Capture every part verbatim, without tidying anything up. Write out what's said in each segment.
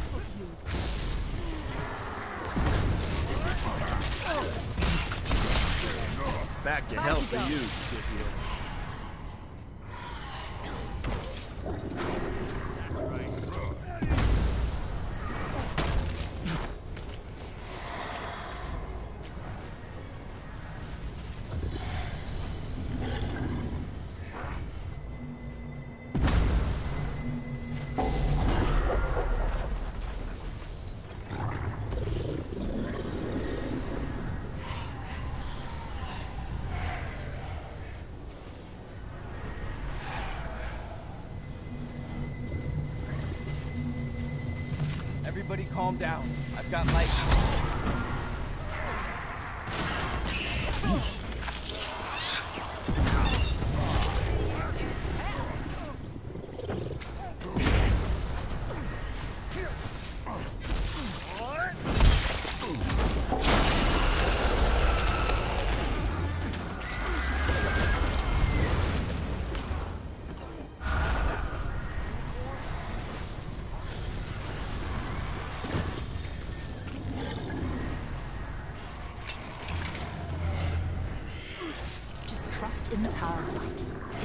enough of you. Back to hell for you, Scipio. Everybody calm down. I've got light. Trust in the power of light.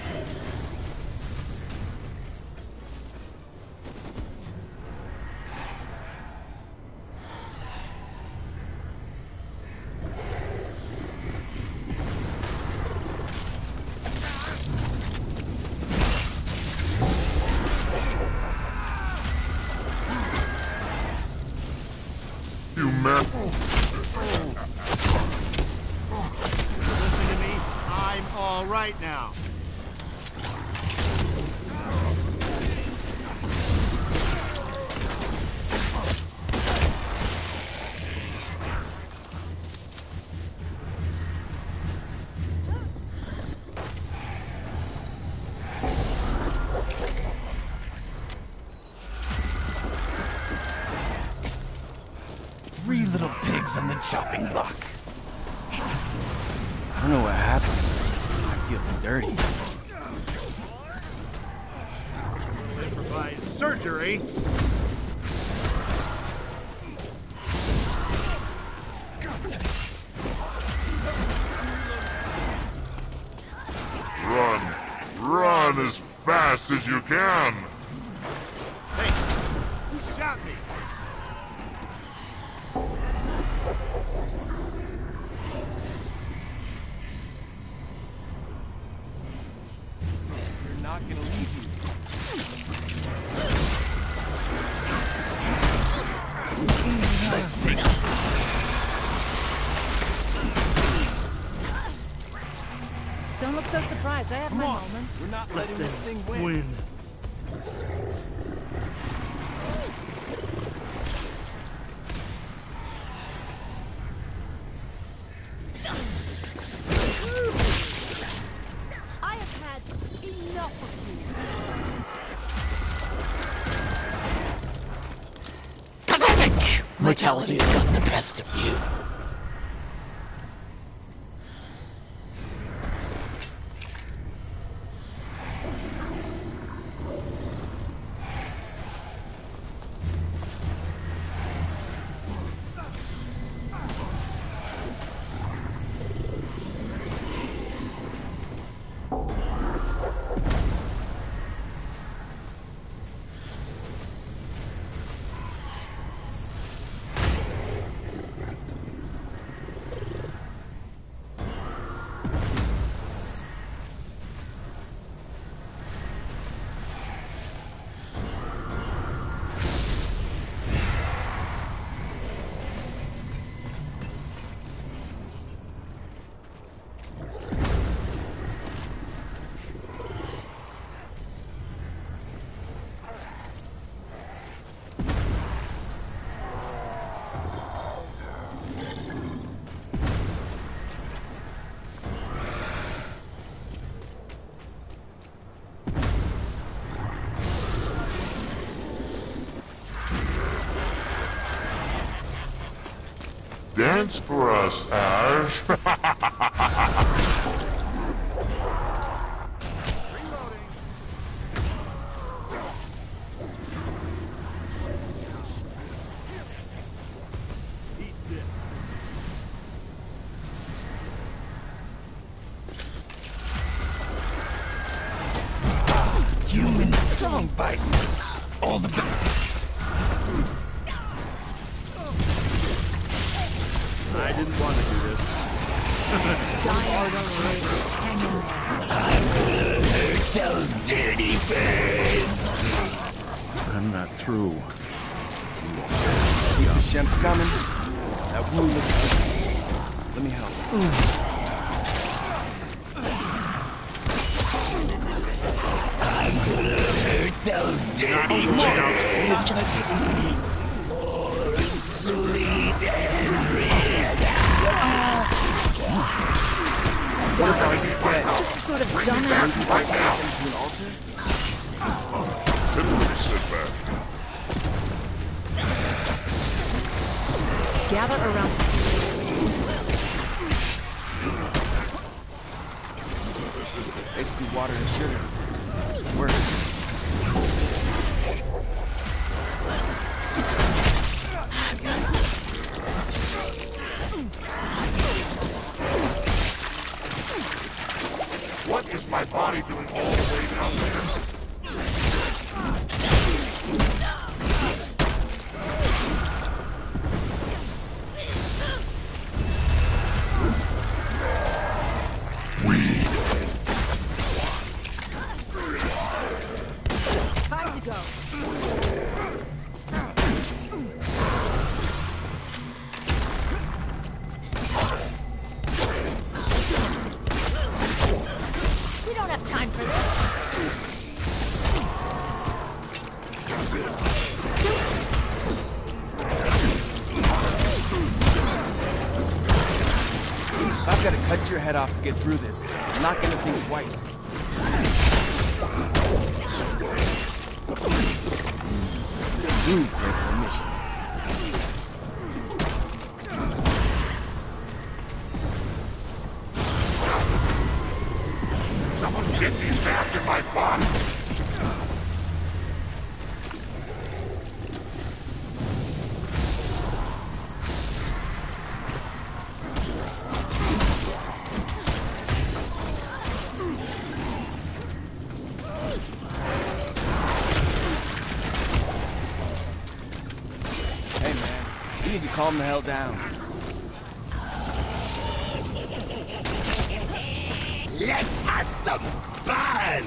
You man. Listen to me. I'm all right now. Three little pigs on the chopping block. I don't know what happened. I feel dirty. Improvised surgery. Run. Run as fast as you can. Hey, who shot me? We're not gonna leave you. Let's take it. Don't look so surprised. I have my moments. We're not letting this thing win. Win. I have had enough of you. Pathetic! Mortality has gotten the best of you. Dance for us, Ash. biceps. All the... I didn't want to do this. Dire raid. Hang in there. I'm gonna hurt those dirty birds. I'm not through. See the Shemp's coming? That wound looks ugly. Let me help. I'm gonna hurt those dirty birds. Sweet and red. Dire. Just a sort of dumbass. To an altar? Typically sit back. Gather around. Basically water and sugar. Work. What is my body doing all the way down there? Time to go. We don't have time for this. I've got to cut your head off to get through this. I'm not gonna think twice. Rune's there for a mission. Someone get these back in my body. Hey man, you need to calm the hell down. Let's have some fun!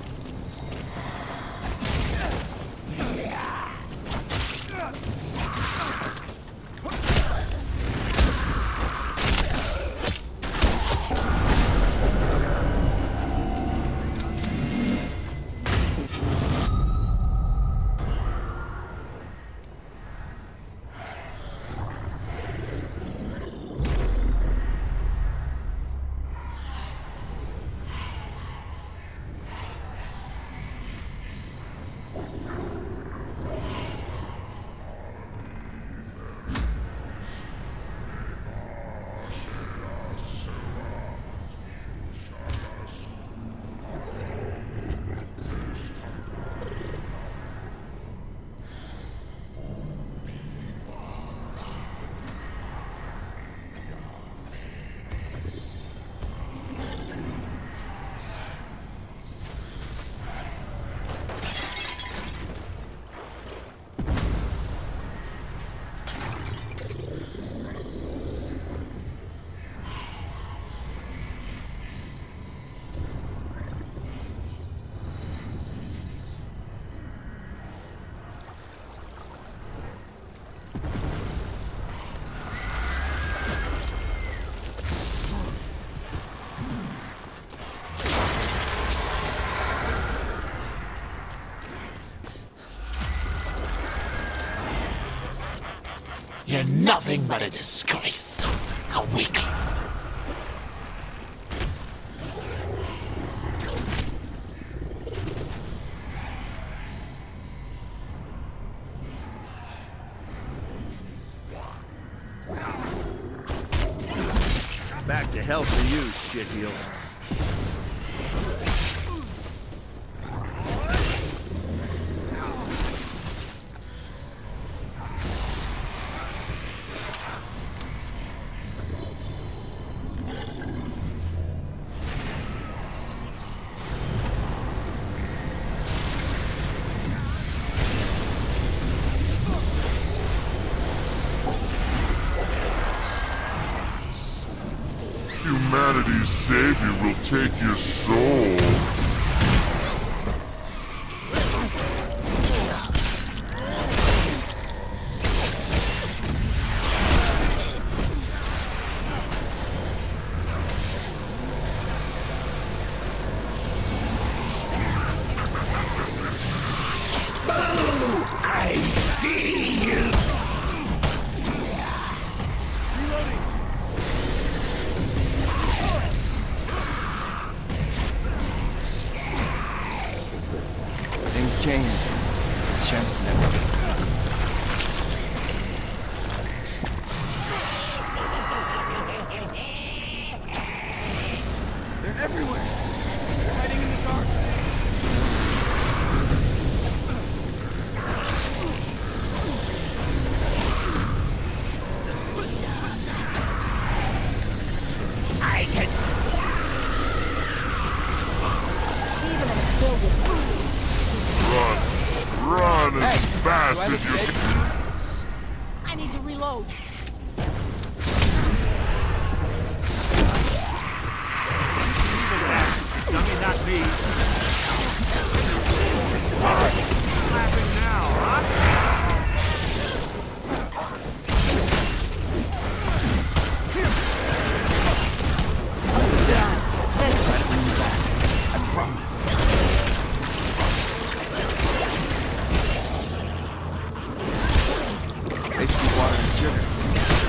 You're nothing but a disgrace. A weakling. Back to hell for you, shitheel. humanity's savior will take your soul. I see you! Things change. Champs never. They're everywhere. They're hiding in the dark. I can... Even if it's filled with Run. Run as fast Do I as you look can. dead? I need to reload. Dummy, not me. Laughing now, huh? That's Try to bring you back. I promise. Basically water and sugar.